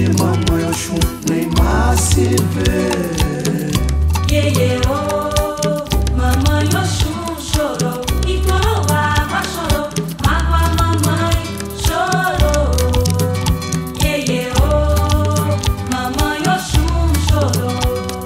de mamãe Oxum nem mais se vê. Iê, oh, mamãe Oxum chorou, implorou água, chorou, mágoa a mamãe chorou. Iê, oh, mamãe Oxum chorou.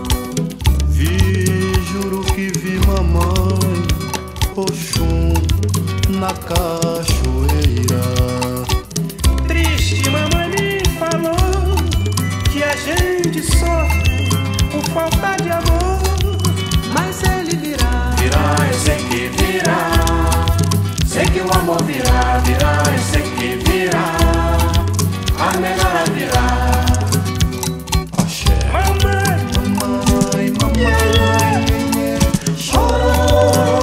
Juro que vi mamãe Oxum na cachoeira. Triste mamãe me falou que a gente sofre por falta de amor, mas ele virá. Virá, eu sei que virá. Sei que o amor virá, virá, eu sei que virá. A melhora virá. Axé. Mamãe, Mamãe, mamãe, chorou.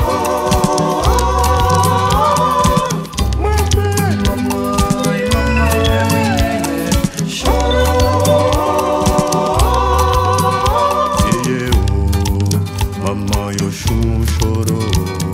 mamãe, Mamãe, mamãe, chorou. E eu, mamãe Oxum chorou.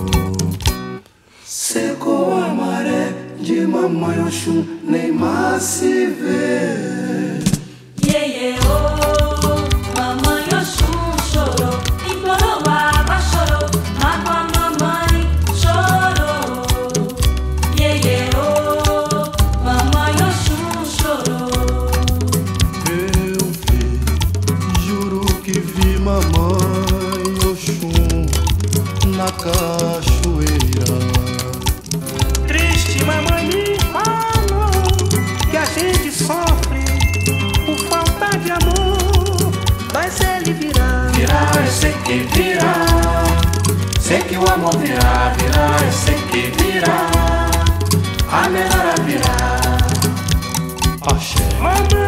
Secou a maré de mamãe Oxum, nem mais se vê. Iê, oh, mamãe Oxum chorou, implorou água, chorou, mágoa a mamãe chorou. Iê, oh, mamãe Oxum chorou. Eu vi, juro que vi mamãe Oxum na cachoeira. triste mamãe me falou que a gente sofre por falta de amor, mas ele virá. Virá, eu sei que virá. Sei que o amor virá, virá, eu sei que virá. A melhora virá. Axé. Mamãe,